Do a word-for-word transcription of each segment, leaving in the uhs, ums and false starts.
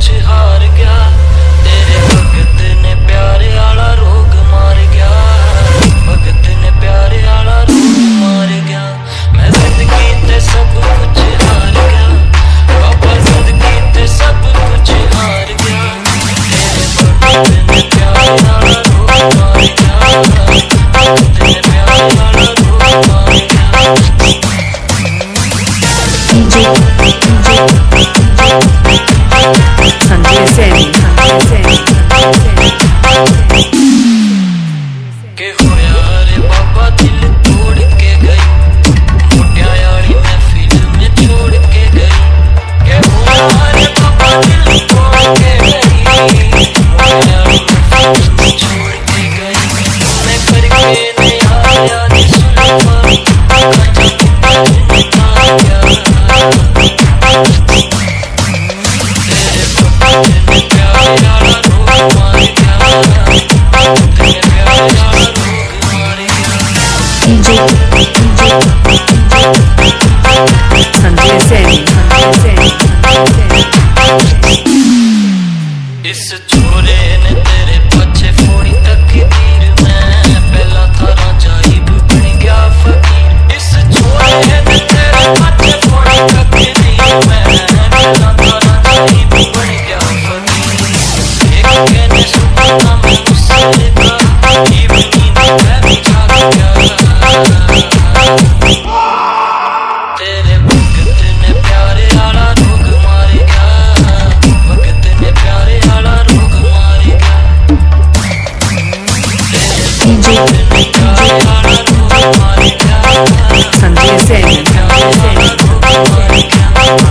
कुछ हार गया। तेरे भगत ने प्यारे आला रोग मार गया। भगत ने प्यारे आला रोग मार गया। मैं जिंदगी ते सब कुछ हार गया। बाबा जिंदगी ते सब कुछ हार गया। तेरे भगत ने प्यारे आला रोग मार गया। भगत ने प्यारे आला रोग मार गया। संजय सैनी के होया रे बाबा दिल तोड़ के गई। मोटिया यारी महफिल में छोड़ के गई। के होया रे बाबा दिल तोड़ के गई। मोटिया यारी महफिल में छोड़ के गई। मैं करके नया याद सुलमा कांचा कितना निकाल गया। तेरे भगत ने प्यारे आला रोग मार गया। तेरे प्यारे आला रोग मार गया। संजय सैनी इस छोरे ने तेरे पीछे फोड़ी तकदीर में। पहला था राजा इब बन गया फकीर। इस छोरे ने तेरे पीछे फोड़ी तकदीर में। पहला था राजा इब बन गया फकीर। एक कहने सुना मैं गुस्सा लेता। इब नींद में भी जाग गया। तेरे भगत ने प्यारे आला रोग मार गया। भगत ने प्यारे आला रोग मार गया। तेरे भगत ने प्यारे आला रोग मार गया। संजय सैनी प्यारे आला रोग मार गया।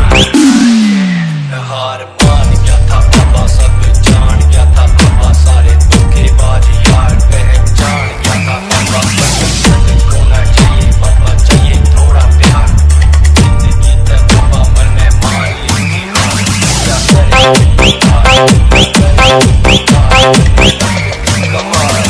हार मान गया था बाबा सब जान गया था। बाबा सारे धोखेबाज यार पहचान गया था। बाबा होना चाहिए बाबा चाहिए थोड़ा प्यार। जिंदगी तक बाबा मन में मान ली हार। क्या करे कमाल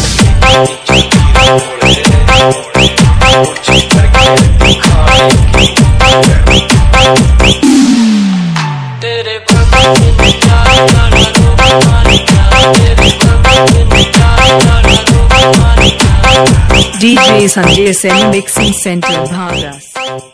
तेरे भगत ने प्यारे आला रोग मार गया। तेरे भगत ने प्यारे आला रोग मार गया। DJ Sanjay Saini mixing centre भागस।